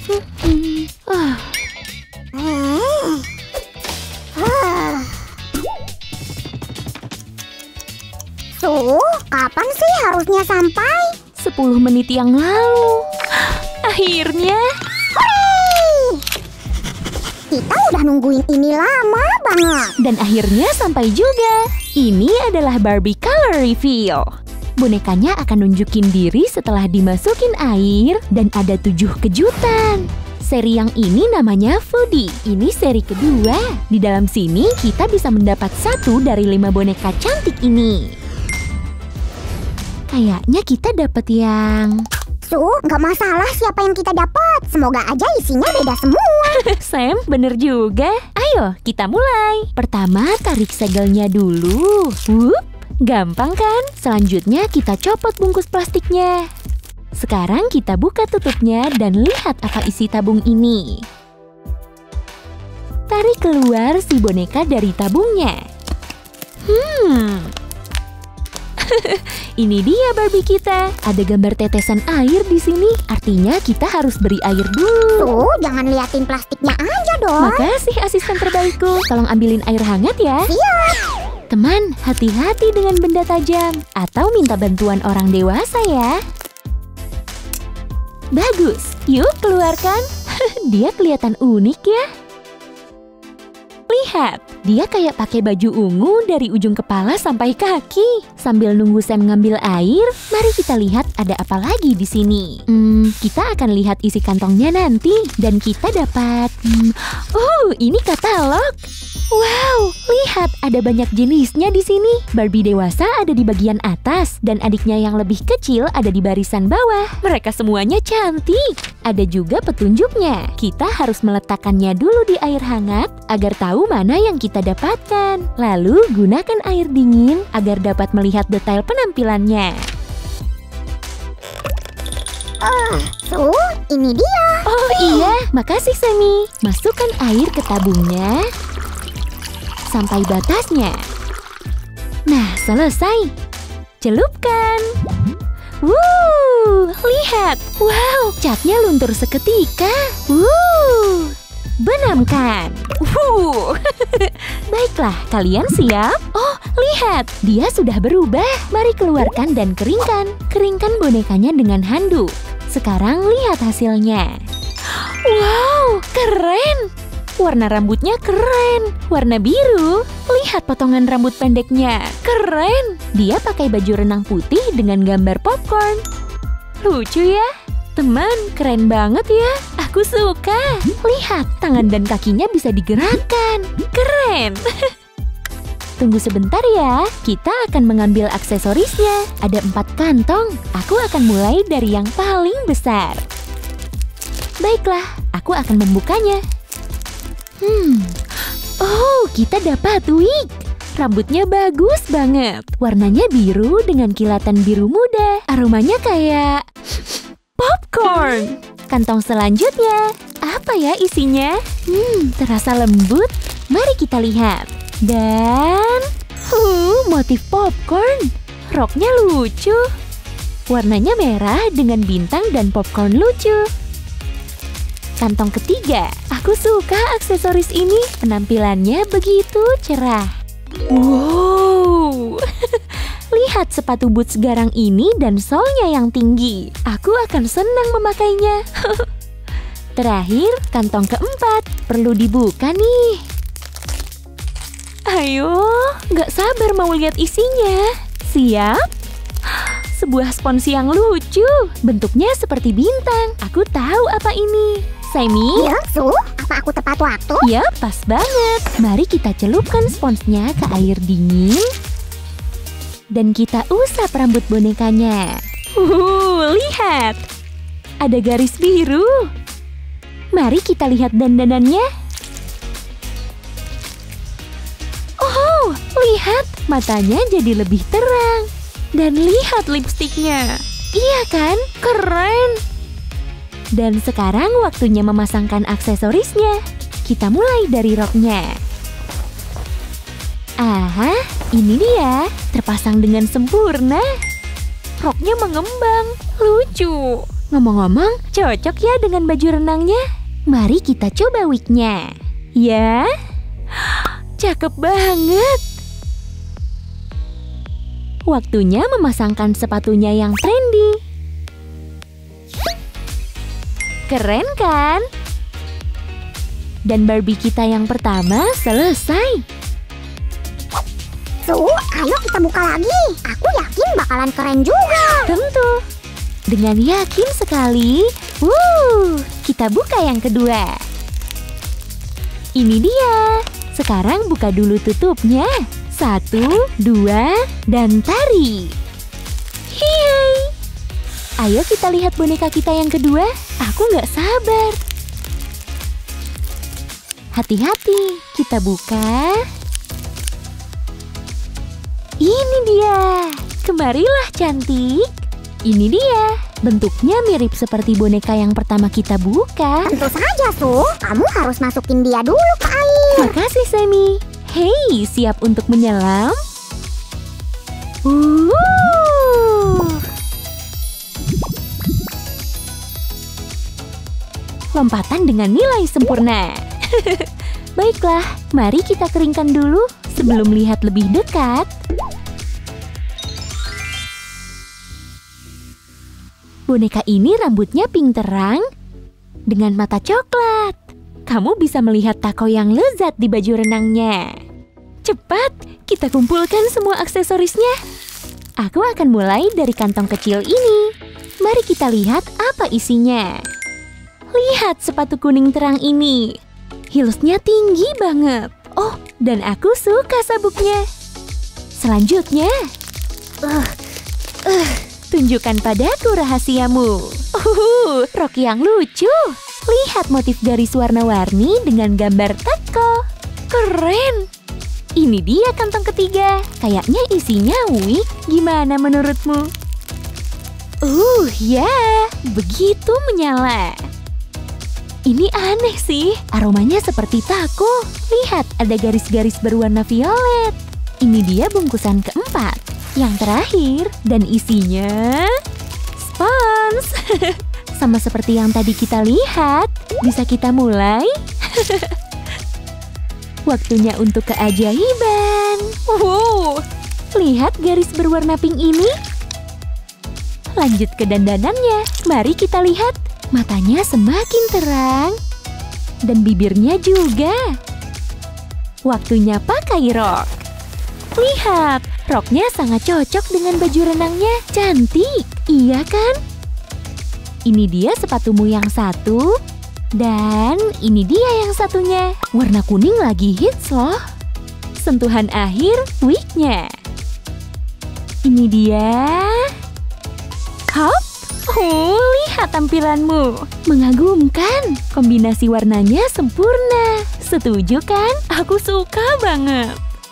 Kapan sih harusnya sampai? 10 menit yang lalu. Akhirnya. Hooray! Kita udah nungguin ini lama banget. Dan akhirnya sampai juga. Ini adalah Barbie Color Reveal. Bonekanya akan nunjukin diri setelah dimasukin air dan ada 7 kejutan. Seri yang ini namanya Foodie. Ini seri kedua. Di dalam sini kita bisa mendapat 1 dari 5 boneka cantik ini. Kayaknya kita dapat yang... Nggak masalah siapa yang kita dapat. Semoga aja isinya beda semua. Sam, bener juga. Ayo, kita mulai. Pertama, tarik segelnya dulu. Gampang kan? Selanjutnya kita copot bungkus plastiknya. Sekarang kita buka tutupnya dan lihat apa isi tabung ini. Tarik keluar si boneka dari tabungnya. Ini dia Barbie kita. Ada gambar tetesan air di sini. Artinya kita harus beri air dulu. Jangan liatin plastiknya aja dong. Makasih asisten terbaikku. Tolong ambilin air hangat ya. Siap. Teman, hati-hati dengan benda tajam. Atau minta bantuan orang dewasa ya. Bagus. Yuk keluarkan. Dia kelihatan unik ya. Lihat, dia kayak pakai baju ungu dari ujung kepala sampai kaki. Sambil nunggu Sam ngambil air, mari kita lihat ada apa lagi di sini. Kita akan lihat isi kantongnya nanti. Dan kita dapat... ini katalog. Wow, lihat ada banyak jenisnya di sini. Barbie dewasa ada di bagian atas dan adiknya yang lebih kecil ada di barisan bawah. Mereka semuanya cantik. Ada juga petunjuknya. Kita harus meletakkannya dulu di air hangat agar tahu mana yang kita dapatkan. Lalu gunakan air dingin agar dapat melihat detail penampilannya. Ini dia. Oh iya, makasih Sammy. Masukkan air ke tabungnya sampai batasnya. Nah, selesai. Celupkan. Lihat. Wow, catnya luntur seketika. Benamkan. Baiklah, kalian siap? Oh, lihat. Dia sudah berubah. Mari keluarkan dan keringkan. Keringkan bonekanya dengan handuk. Sekarang lihat hasilnya. Wow, keren. Warna rambutnya keren. Warna biru. Lihat potongan rambut pendeknya. Keren. Dia pakai baju renang putih dengan gambar popcorn. Lucu ya? Teman, keren banget ya. Aku suka. Lihat, tangan dan kakinya bisa digerakkan. Keren. Tunggu sebentar ya. Kita akan mengambil aksesorisnya. Ada 4 kantong. Aku akan mulai dari yang paling besar. Baiklah, aku akan membukanya. Oh, kita dapat wig. Rambutnya bagus banget. Warnanya biru dengan kilatan biru muda. Aromanya kayak popcorn. Kantong selanjutnya. Apa ya isinya? Terasa lembut. Mari kita lihat. Dan motif popcorn. Roknya lucu. Warnanya merah dengan bintang dan popcorn lucu. Kantong ketiga. Aku suka aksesoris ini. Penampilannya begitu cerah. Wow. Lihat sepatu boots garang ini dan solnya yang tinggi. Aku akan senang memakainya. Terakhir, kantong keempat. Perlu dibuka nih. Ayo, nggak sabar mau lihat isinya. Siap? Sebuah spons yang lucu. Bentuknya seperti bintang. Aku tahu apa ini. Sammy? Ya, apa aku tepat waktu? Ya, pas banget. Mari kita celupkan sponsnya ke air dingin. Dan kita usap rambut bonekanya. Lihat. Ada garis biru. Mari kita lihat dandanannya. Oh, lihat. Matanya jadi lebih terang. Dan lihat lipstiknya. Iya kan? Keren. Dan sekarang waktunya memasangkan aksesorisnya. Kita mulai dari roknya. Aha, ini dia. Terpasang dengan sempurna. Roknya mengembang. Lucu. Ngomong-ngomong, cocok ya dengan baju renangnya. Mari kita coba wignya. Ya, cakep banget. Waktunya memasangkan sepatunya yang trendy. Keren kan? Dan Barbie kita yang pertama selesai. Su, ayo kita buka lagi. Aku yakin bakalan keren juga. Tentu. Dengan yakin sekali. Kita buka yang kedua. Ini dia. Sekarang buka dulu tutupnya. 1, 2, dan tarik. Hiay. Ayo kita lihat boneka kita yang kedua. Aku nggak sabar. Hati-hati, kita buka. Ini dia. Kemarilah cantik. Ini dia. Bentuknya mirip seperti boneka yang pertama kita buka. Tentu saja, Su. Kamu harus masukin dia dulu ke air. Makasih, Semi. Hei, siap untuk menyelam? Lompatan dengan nilai sempurna. Baiklah, mari kita keringkan dulu sebelum lihat lebih dekat. Boneka ini rambutnya pink terang dengan mata coklat. Kamu bisa melihat taco yang lezat di baju renangnya. Cepat, kita kumpulkan semua aksesorisnya. Aku akan mulai dari kantong kecil ini. Mari kita lihat apa isinya. Lihat sepatu kuning terang ini. Heelsnya tinggi banget. Oh, dan aku suka sabuknya. Selanjutnya, tunjukkan padaku rahasiamu. Rok yang lucu. Lihat motif garis warna-warni dengan gambar taco. Keren. Ini dia kantong ketiga. Kayaknya isinya wig. Gimana menurutmu? Ya, begitu menyala. Ini aneh sih. Aromanya seperti taco. Lihat, ada garis-garis berwarna violet. Ini dia bungkusan keempat. Yang terakhir, dan isinya spons. Sama seperti yang tadi kita lihat. Bisa kita mulai? Waktunya untuk keajaiban. Lihat garis berwarna pink ini. Lanjut ke dandanannya. Mari kita lihat. Matanya semakin terang. Dan bibirnya juga. Waktunya pakai rok. Lihat, roknya sangat cocok dengan baju renangnya. Cantik, iya kan? Ini dia sepatumu yang satu. Dan ini dia yang satunya. Warna kuning lagi hits loh. Sentuhan akhir wignya. Ini dia. Hop. Lihat tampilanmu. Mengagumkan. Kombinasi warnanya sempurna. Setuju kan? Aku suka banget.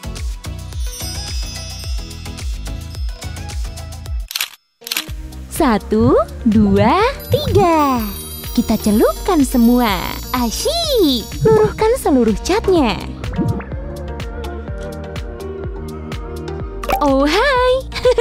Satu, dua, tiga. Kita celupkan semua. Asyik. Luruhkan seluruh catnya. Oh, hai.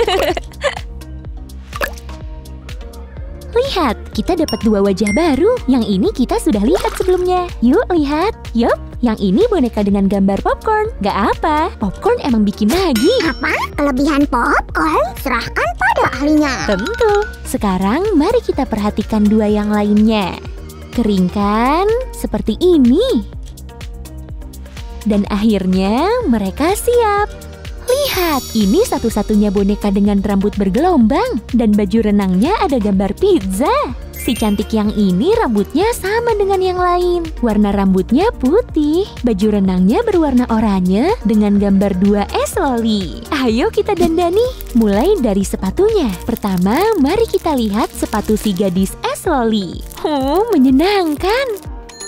Lihat, kita dapat dua wajah baru. Yang ini kita sudah lihat sebelumnya. Yuk, lihat. Yup, yang ini boneka dengan gambar popcorn. Gak apa, popcorn emang bikin lagi. Apa? Kelebihan popcorn? Serahkan pada ahlinya. Tentu. Sekarang mari kita perhatikan dua yang lainnya. Keringkan seperti ini. Dan akhirnya mereka siap. Lihat, ini satu-satunya boneka dengan rambut bergelombang. Dan baju renangnya ada gambar pizza. Si cantik yang ini rambutnya sama dengan yang lain. Warna rambutnya putih. Baju renangnya berwarna oranye dengan gambar 2 es loli. Ayo kita dandani. Mulai dari sepatunya. Pertama, mari kita lihat sepatu si gadis es loli. Menyenangkan.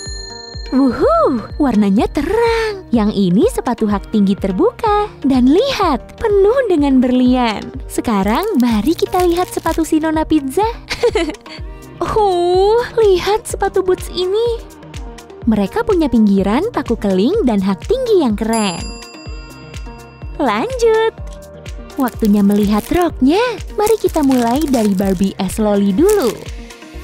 Warnanya terang. Yang ini sepatu hak tinggi terbuka. Dan lihat, penuh dengan berlian. Sekarang mari kita lihat sepatu si nona pizza. Lihat sepatu boots ini. Mereka punya pinggiran, paku keling, dan hak tinggi yang keren. Lanjut. Waktunya melihat roknya. Mari kita mulai dari Barbie es loli dulu.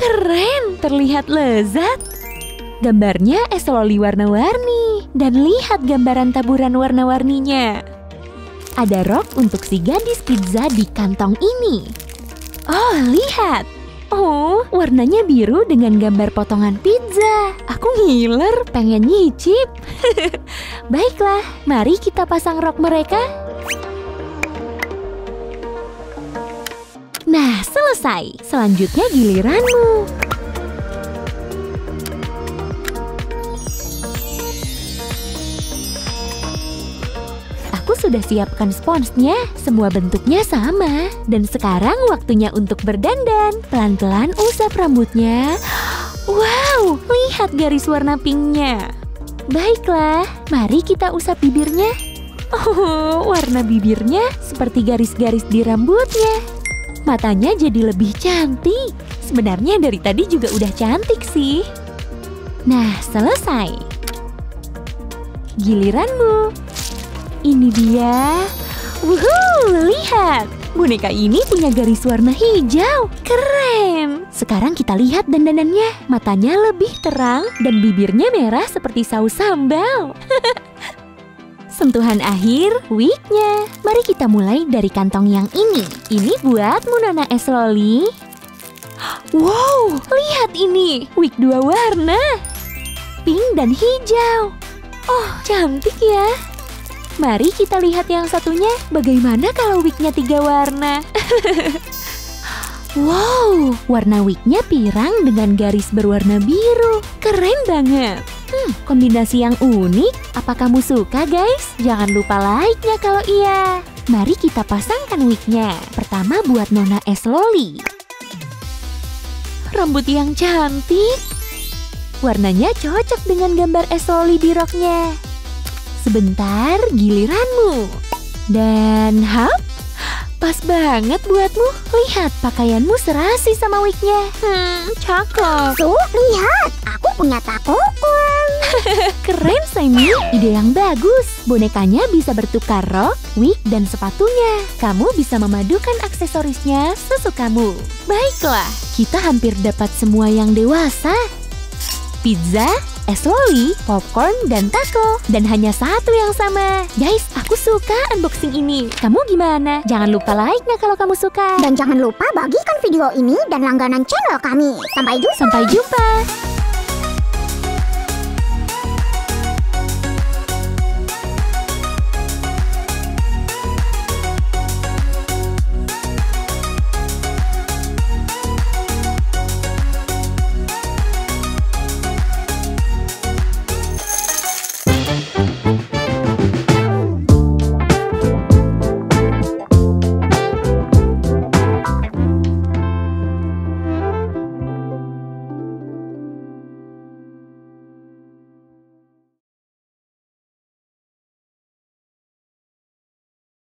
keren, terlihat lezat. Gambarnya es loli warna-warni. Dan lihat gambaran taburan warna-warninya. Ada rok untuk si gadis pizza di kantong ini. Oh, lihat. Oh, warnanya biru dengan gambar potongan pizza. Aku ngiler, pengen nyicip. Baiklah, mari kita pasang rok mereka. Nah, selesai. Selanjutnya giliranmu. Aku sudah siapkan sponsnya, semua bentuknya sama. Dan sekarang waktunya untuk berdandan. Pelan-pelan usap rambutnya. Wow, lihat garis warna pinknya. Baiklah, mari kita usap bibirnya. Oh, warna bibirnya seperti garis-garis di rambutnya. Matanya jadi lebih cantik. Sebenarnya dari tadi juga udah cantik sih. Nah, selesai. Giliranmu. Ini dia. Wuhuu, lihat. Boneka ini punya garis warna hijau. Keren. Sekarang kita lihat dandanannya. Matanya lebih terang dan bibirnya merah seperti saus sambal. Sentuhan akhir, wignya. Mari kita mulai dari kantong yang ini. Ini buatmu Nona es loli. Wow, lihat ini. Wig 2 warna. Pink dan hijau. Oh, cantik ya. Mari kita lihat yang satunya. Bagaimana kalau wignya 3 warna? Wow, warna wignya pirang dengan garis berwarna biru. Keren banget. Kombinasi yang unik. Apa kamu suka, guys? Jangan lupa like-nya kalau iya. Mari kita pasangkan wignya. Pertama buat Nona es loli. Rambut yang cantik. Warnanya cocok dengan gambar es loli di roknya. Sebentar, giliranmu. Dan hap, pas banget buatmu. Lihat, pakaianmu serasi sama wignya. Cakep. Tuh, lihat. Aku punya takokun. Keren, Sammy. Ide yang bagus. Bonekanya bisa bertukar rok, wig, dan sepatunya. Kamu bisa memadukan aksesorisnya sesukamu. Baiklah, kita hampir dapat semua yang dewasa. Pizza, es loli, popcorn, dan taco. Dan hanya satu yang sama. Guys, aku suka unboxing ini. Kamu gimana? Jangan lupa like-nya kalau kamu suka. Dan jangan lupa bagikan video ini dan langganan channel kami. Sampai jumpa. Sampai jumpa.